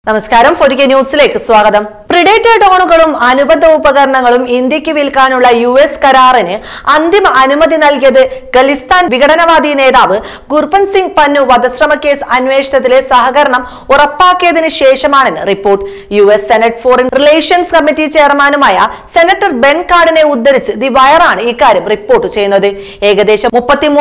നമസ്കാരം, 4K ന്യൂസിലേക്ക് സ്വാഗതം. പ്രിഡേറ്റർ ഡ്രോണുകളും അനുബന്ധ ഉപകരണങ്ങളും ഇന്ത്യക്ക് വിൽക്കാനുള്ള US കരാറിന് അന്തിമ അനുമതി നൽകിയത് ഖലിസ്ഥാൻ വിഘടനവാദി നേതാവ് ഗുർപന്ത് സിംഗ് പന്നു വധശ്രമ കേസ് അന്വേഷണത്തിലെ സഹകരണം ഉറപ്പാക്കിയതിനു ശേഷമാണെന്ന് report. US senate foreign relations committee ചെയർമാനുമായ സെനറ്റർ ബെൻ കാർഡിനെ ഉദ്ധരിച്ച് ദി വയറാണ് ഇക്കാര്യം റിപ്പോർട്ട് ചെയ്യുന്നത്. ഏകദേശം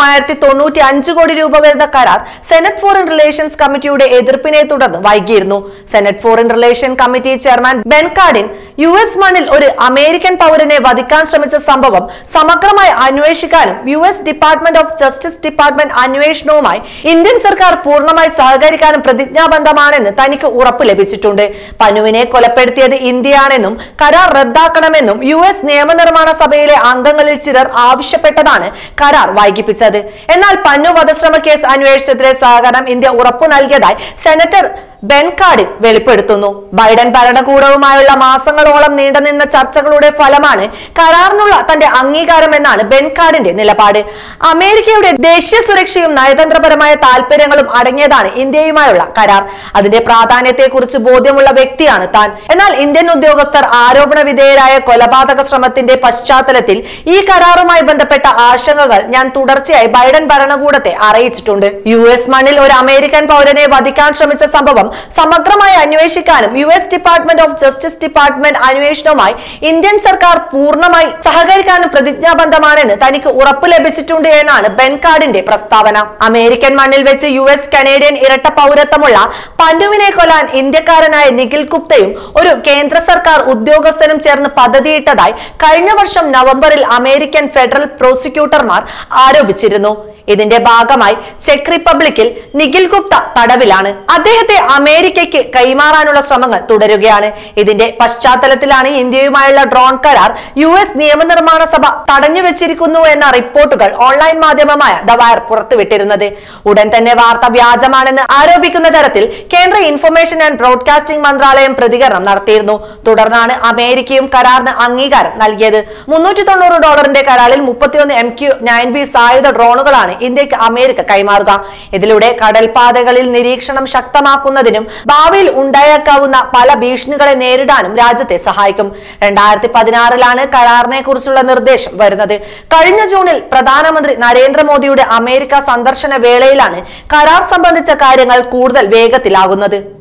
33,095 കോടി രൂപ വരുന്ന കരാർ സെനറ്റ് ഫോറിൻ റിലേഷൻസ് കമ്മിറ്റിയുടെ എതിർപ്പിനെ തുടർന്ന് വൈകിയിരുന്നു. Senate foreign relation committee chairman Ben Cardin US മണ്ണിൽ ഒരു അമേരിക്കൻ പൗരനെ വധിക്കാൻ ശ്രമിച്ച സംഭവം സമഗ്രമായി അന്വേഷിക്കാനും US department of justice department അന്വേഷണവുമായി ഇന്ത്യൻ സർക്കാർ പൂർണ്ണമായി സഹകരിക്കാനും പ്രതിജ്ഞാബദ്ധമാണെന്ന് തനിക്ക് ഉറപ്പ് ലഭിച്ചിട്ടുണ്ട്. പന്നുവിനെ കൊലപ്പെടുത്തിയത് ഇന്ത്യയാണെന്നും കരാർ റദ്ദാക്കണമെന്നും US നിയമനിർമ്മാണ സഭയിലെ അംഗങ്ങളിൽ ചിലർ ആവശ്യപ്പെട്ടതാണ് കരാർ വൈകിപ്പിച്ചത്. എന്നാൽ പന്നു വധശ്രമ കേസ് അന്വേഷണത്തിലെ സഹകരണം ഇന്ത്യ ഉറപ്പു നൽകിയതായി സെനറ്റർ ബെൻ കാർഡിൻ വെളിപ്പെടുത്തുന്നു. ബൈഡൻ ഭരണകൂടവുമായുള്ള മാസങ്ങളോളം നീണ്ടുനിന്ന ചർച്ചകളുടെ ഫലമാണ് കരാറിനുള്ള തന്റെ അംഗീകാരം എന്നാണ് ബെൻ കാർഡിന്റെ നിലപാട്. അമേരിക്കയുടെ ദേശീയ സുരക്ഷയും നയതന്ത്രപരമായ താല്പര്യങ്ങളും അടങ്ങിയതാണ് ഇന്ത്യയുമായുള്ള കരാർ. അതിന്റെ പ്രാധാന്യത്തെക്കുറിച്ച് ബോധ്യമുള്ള വ്യക്തിയാണ് താൻ. എന്നാൽ ഇന്ത്യൻ ഉദ്യോഗസ്ഥർ ആരോപണ വിധേയരായ കൊലപാതക ശ്രമത്തിന്റെ പശ്ചാത്തലത്തിൽ ഈ കരാറുമായി ബന്ധപ്പെട്ട ആശങ്കകൾ ഞാൻ തുടർച്ചയായി ബൈഡൻ ഭരണകൂടത്തെ അറിയിച്ചിട്ടുണ്ട്. US മണ്ണിൽ ഒരു അമേരിക്കൻ പൗരനെ വധിക്കാൻ ശ്രമിച്ച സംഭവം സമഗ്രമായി അന്വേഷിക്കാനും US department of justice department അന്വേഷണവുമായി ഇന്ത്യൻ സർക്കാർ പൂർണ്ണമായി സഹകരിക്കാനും പ്രതിജ്ഞാബദ്ധമാണെന്ന് തനിക്ക് ഉറപ്പ് ലഭിച്ചിട്ടുണ്ട് എന്നാണ് ബെൻ കാർഡിന്റെ പ്രസ്താവന. അമേരിക്കൻ മണ്ണിൽ വെച്ച് US കനേഡിയൻ ഇരട്ട പൗരത്വമുള്ള പന്നുവിനെ കൊല്ലാൻ ഇന്ത്യക്കാരനായ നിഖിൽ ഗുപ്തയും ഒരു കേന്ദ്ര സർക്കാർ ഉദ്യോഗസ്ഥനും ചേർന്ന് പദ്ധതിയിട്ടതായി കഴിഞ്ഞ വർഷം നവംബറിൽ അമേരിക്കൻ ഫെഡറൽ പ്രോസിക്യൂട്ടർമാർ ആരോപിച്ചിരുന്നു. ഇതിന്റെ ഭാഗമായി ചെക്ക് റിപ്പബ്ലിക്കിൽ നിഖിൽ ഗുപ്ത തടവിലാണ്. അദ്ദേഹത്തെ അമേരിക്കയ്ക്ക് കൈമാറാനുള്ള ശ്രമങ്ങൾ തുടരുകയാണ്. ഇതിന്റെ പശ്ചാത്തലത്തിലാണ് ഇന്ത്യയുമായുള്ള ഡ്രോൺ കരാർ US നിയമനിർമ്മാണ സഭ തടഞ്ഞുവെച്ചിരിക്കുന്നു എന്ന റിപ്പോർട്ടുകൾ ഓൺലൈൻ മാധ്യമമായ ദ വയർ പുറത്തുവിട്ടിരുന്നത്. ഉടൻ തന്നെ വാർത്ത വ്യാജമാണെന്ന് ആരോപിക്കുന്ന തരത്തിൽ കേന്ദ്ര ഇൻഫർമേഷൻ ആൻഡ് ബ്രോഡ്കാസ്റ്റിംഗ് മന്ത്രാലയം പ്രതികരണം നടത്തിയിരുന്നു. തുടർന്നാണ് അമേരിക്കയും കരാറിന് അംഗീകാരം നൽകിയത്. $390 കരാറിൽ 31 MQ-9B സായുധ ഡ്രോണുകളാണ് ഇന്ത്യക്ക് അമേരിക്ക കൈമാറുക. ഇതിലൂടെ കടൽപാതകളിൽ നിരീക്ഷണം ശക്തമാക്കുന്നതിനും ഭാവിയിൽ ഉണ്ടായേക്കാവുന്ന പല ഭീഷണികളെ നേരിടാനും രാജ്യത്തെ സഹായിക്കും. 2016 കരാറിനെ കുറിച്ചുള്ള നിർദ്ദേശം വരുന്നത്. കഴിഞ്ഞ ജൂണിൽ പ്രധാനമന്ത്രി നരേന്ദ്രമോദിയുടെ അമേരിക്ക സന്ദർശന വേളയിലാണ് കരാർ സംബന്ധിച്ച കാര്യങ്ങൾ കൂടുതൽ വേഗത്തിലാകുന്നത്.